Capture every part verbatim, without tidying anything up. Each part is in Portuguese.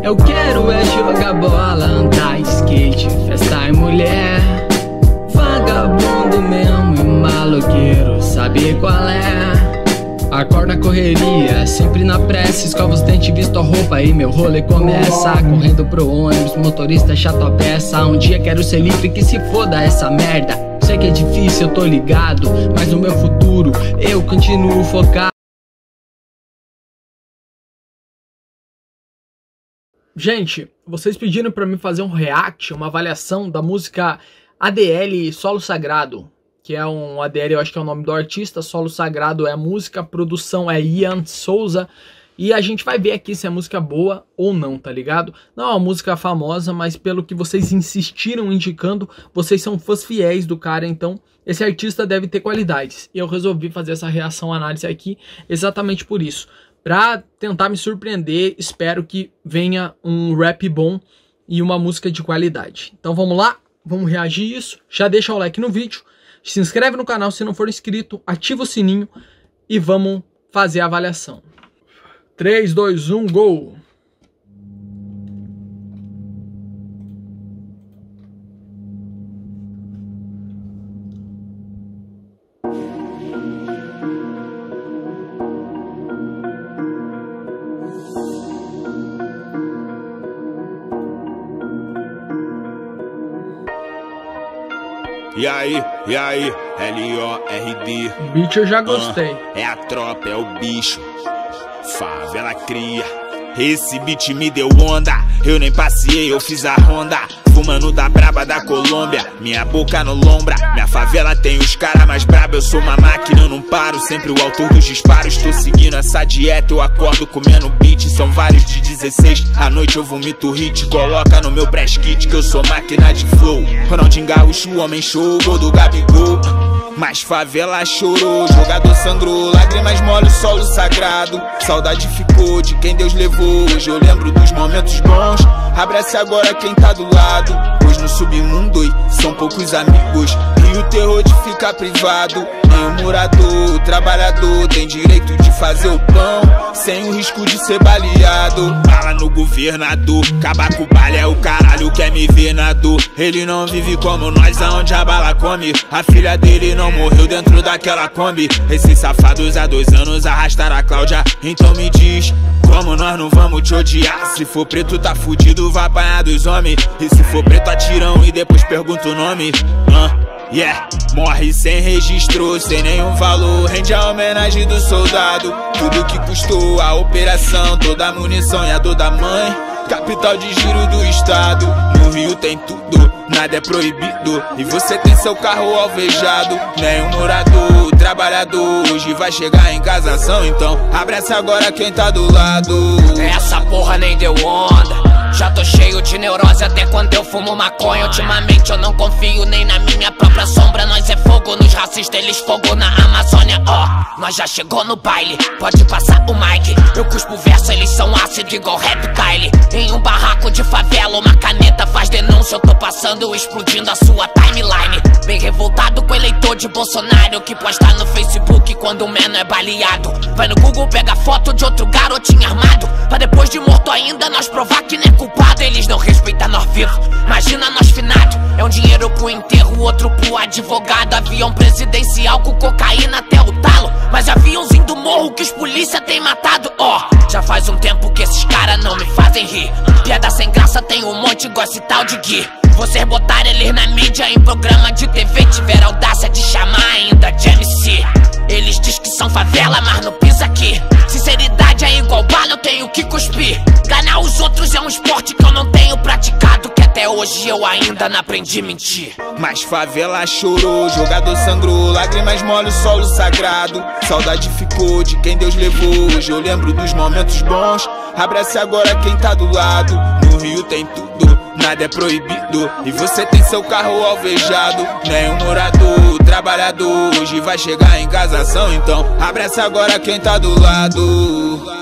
Eu quero é jogar bola, andar skate, festa e mulher. Vagabundo mesmo e maloqueiro, sabe qual é? Acorda a correria, sempre na pressa. Escova os dentes, visto a roupa e meu rolê começa. Correndo pro ônibus, motorista chato a peça. Um dia quero ser livre, que se foda essa merda. Sei que é difícil, eu tô ligado, mas no meu futuro eu continuo focado. Gente, vocês pediram pra mim fazer um react, uma avaliação da música A D L Solo Sagrado, que é um A D L, eu acho que é o nome do artista. Solo Sagrado é a música, a produção é Ian Souza. E a gente vai ver aqui se é música boa ou não, tá ligado? Não é uma música famosa, mas pelo que vocês insistiram indicando, vocês são fãs fiéis do cara, então esse artista deve ter qualidades. E eu resolvi fazer essa reação, análise aqui, exatamente por isso. Pra tentar me surpreender, espero que venha um rap bom e uma música de qualidade. Então vamos lá, vamos reagir isso. Já deixa o like no vídeo, se inscreve no canal se não for inscrito, ativa o sininho e vamos fazer a avaliação. três, dois, um, gol! E aí, e aí, L O R D. Beat eu já gostei. Uh, é a tropa, é o bicho. Favela cria. Esse beat me deu onda. Eu nem passei, eu fiz a ronda. Fumando da braba da Colômbia. Minha boca no lombra. Minha favela tem os cara mais braba. Eu sou uma máquina, eu não paro. Sempre o autor dos disparos. Tô seguindo essa dieta, eu acordo comendo beat. São vários de dezesseis. À noite eu vomito hit. Coloca no meu press kit que eu sou máquina de flow. Ronaldinho Gaúcho, homem show, gol do Gabigol. Mas favela chorou, jogador sangrou, lágrimas molham o solo sagrado. Saudade ficou de quem Deus levou. Hoje eu lembro dos momentos bons. Abrace agora quem tá do lado, pois no submundo oi, são poucos amigos. E o terror de ficar privado. Nem o morador, o trabalhador tem direito de fazer o pão sem o risco de ser baleado. Bala no governador, acabar com o baile é o caralho, quer me ver na dor. Ele não vive como nós, aonde a bala come. A filha dele não morreu dentro daquela Kombi. Esses safados há dois anos arrastaram a Cláudia. Então me diz, como nós não vamos te odiar? Se for preto tá fudido, vai apanhar dos homens. E se for preto atirão e depois pergunta o nome. uh, Yeah, morre sem registro, sem nenhum valor. Rende a homenagem do soldado. Tudo que custou a operação, toda a munição e a dor da mãe. Capital de giro do estado. No Rio tem tudo, nada é proibido. E você tem seu carro alvejado. Nenhum morador, o trabalhador hoje vai chegar em casação. Então abraça agora quem tá do lado. Essa porra nem deu onda. Já tô cheio de neurose até quando eu fumo maconha. Ultimamente eu não confio nem na minha própria sombra. Nós é fogo nos racistas, eles fogo na Amazônia. Ó, oh, nós já chegou no baile, pode passar o mic. Eu cuspo verso, eles são ácido igual reptile. Em um barraco de favela, uma caneta faz denúncia. Eu tô passando, explodindo a sua timeline. Bem revoltado com o eleitor de Bolsonaro que posta no Facebook quando o menor é baleado. Vai no Google, pega foto de outro garotinho armado, pra depois de morto ainda nós provar que não é culpado. Eles não respeitam nós vivos, imagina nós finado. É um dinheiro pro enterro, outro pro advogado. Avião presidencial com cocaína até o talo, mas aviãozinho do morro que os polícia tem matado. Ó, oh, já faz um tempo que esses caras não me fazem rir. Piada sem graça tem um monte igual esse tal de Gui. Vocês botaram eles na mídia, em programa de T V, tiveram audácia de chamar ainda de M C. Eles dizem que são favela, mas não pisa aqui. Sinceridade é igual bala, eu tenho que cuspir. Ganhar os outros é um esporte que eu não tenho praticado, que até hoje eu ainda não aprendi a mentir. Mas favela chorou, jogador sangrou, lágrimas molham o solo sagrado. Saudade ficou de quem Deus levou. Hoje eu lembro dos momentos bons. Abrace agora quem tá do lado. No Rio tem tudo, nada é proibido. E você tem seu carro alvejado. Nenhum morador, o trabalhador hoje vai chegar em casação. Então abraça agora quem tá do lado.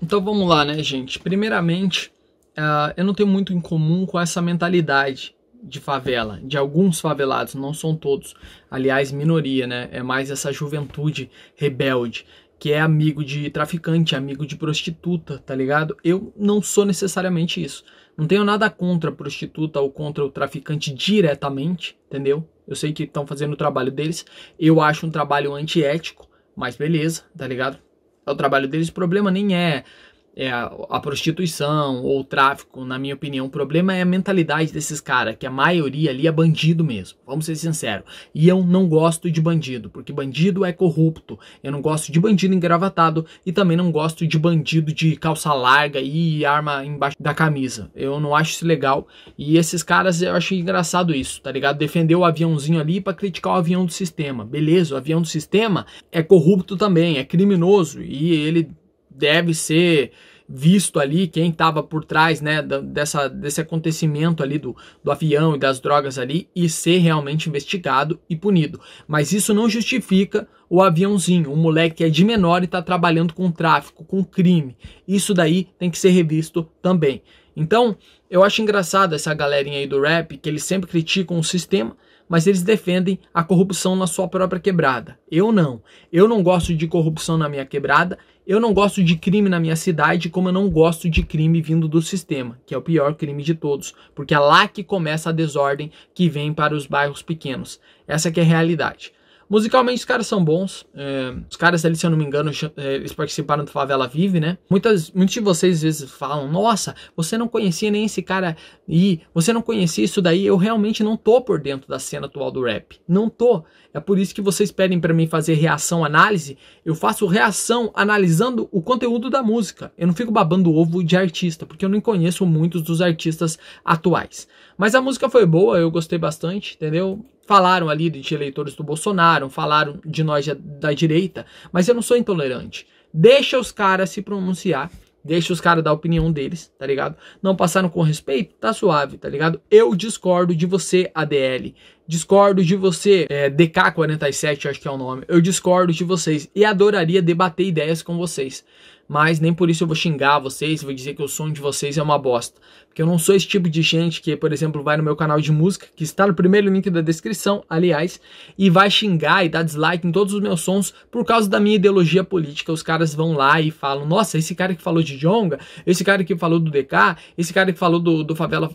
Então vamos lá, né, gente? Primeiramente, uh, eu não tenho muito em comum com essa mentalidade de favela, de alguns favelados, não são todos. Aliás, minoria, né? É mais essa juventude rebelde, que é amigo de traficante, amigo de prostituta, tá ligado? Eu não sou necessariamente isso. Não tenho nada contra a prostituta ou contra o traficante diretamente, entendeu? Eu sei que estão fazendo o trabalho deles. Eu acho um trabalho antiético, mas beleza, tá ligado? É o trabalho deles. O problema nem é, é a, a prostituição ou o tráfico, na minha opinião. O problema é a mentalidade desses caras, que a maioria ali é bandido mesmo. Vamos ser sinceros. E eu não gosto de bandido, porque bandido é corrupto. Eu não gosto de bandido engravatado e também não gosto de bandido de calça larga e arma embaixo da camisa. Eu não acho isso legal. E esses caras, eu acho engraçado isso, tá ligado? Defender o aviãozinho ali pra criticar o avião do sistema. Beleza, o avião do sistema é corrupto também, é criminoso e ele deve ser visto ali, quem estava por trás, né, dessa, desse acontecimento ali do, do avião e das drogas ali, e ser realmente investigado e punido. Mas isso não justifica o aviãozinho, o moleque que é de menor e está trabalhando com tráfico, com crime. Isso daí tem que ser revisto também. Então, eu acho engraçado essa galerinha aí do rap, que eles sempre criticam o sistema, mas eles defendem a corrupção na sua própria quebrada. Eu não. Eu não gosto de corrupção na minha quebrada, eu não gosto de crime na minha cidade, como eu não gosto de crime vindo do sistema, que é o pior crime de todos, porque é lá que começa a desordem que vem para os bairros pequenos. Essa que é a realidade. Musicalmente os caras são bons, é, os caras ali, se eu não me engano, eles participaram do Favela Vive, né? Muitas, muitos de vocês às vezes falam, nossa, você não conhecia nem esse cara e você não conhecia isso daí. Eu realmente não tô por dentro da cena atual do rap, não tô. É por isso que vocês pedem pra mim fazer reação, análise. Eu faço reação analisando o conteúdo da música. Eu não fico babando ovo de artista, porque eu não conheço muitos dos artistas atuais. Mas a música foi boa, eu gostei bastante, entendeu? Falaram ali de eleitores do Bolsonaro, falaram de nós da direita, mas eu não sou intolerante. Deixa os caras se pronunciar, deixa os caras dar a opinião deles, tá ligado? Não passaram com respeito, tá suave, tá ligado? Eu discordo de você, A D L. Discordo de você, é, D K quarenta e sete, acho que é o nome. Eu discordo de vocês e adoraria debater ideias com vocês. Mas nem por isso eu vou xingar vocês, vou dizer que o som de vocês é uma bosta. Porque eu não sou esse tipo de gente que, por exemplo, vai no meu canal de música, que está no primeiro link da descrição, aliás, e vai xingar e dar dislike em todos os meus sons por causa da minha ideologia política. Os caras vão lá e falam, nossa, esse cara que falou de Djonga, esse cara que falou do D K, esse cara que falou do, do, favela,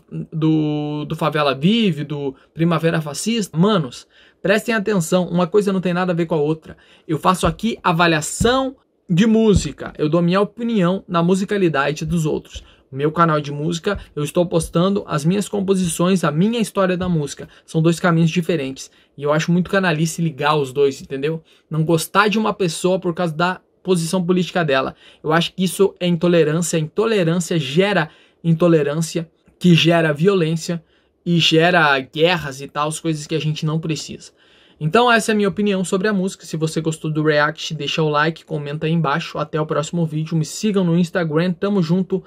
do, do Favela Vive, do Primavera Fascista. Manos, prestem atenção, uma coisa não tem nada a ver com a outra. Eu faço aqui avaliação de música, eu dou minha opinião na musicalidade dos outros. Meu canal de música, eu estou postando as minhas composições, a minha história da música. São dois caminhos diferentes. E eu acho muito canalice ligar os dois, entendeu? Não gostar de uma pessoa por causa da posição política dela. Eu acho que isso é intolerância. Intolerância gera intolerância, que gera violência e gera guerras e tal, coisas que a gente não precisa. Então essa é a minha opinião sobre a música. Se você gostou do react, deixa o like, comenta aí embaixo. Até o próximo vídeo. Me sigam no Instagram, tamo junto.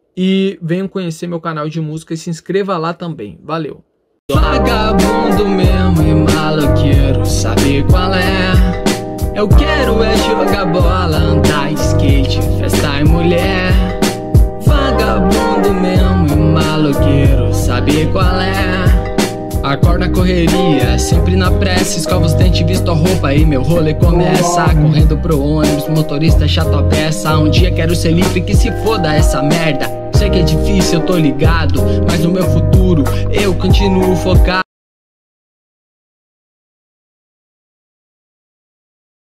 E venham conhecer meu canal de música e se inscreva lá também. Valeu! Vagabundo mesmo e maloqueiro, sabe qual é? Eu quero é jogar bola, andar skate, festa e mulher. Vagabundo mesmo e maloqueiro, sabe qual é? Acorda a correria, sempre na pressa, escova os dentes, visto a roupa e meu rolê começa. Correndo pro ônibus, motorista chato a peça. Um dia quero ser livre, que se foda essa merda. Sei que é difícil, eu tô ligado, mas no meu futuro eu continuo focado.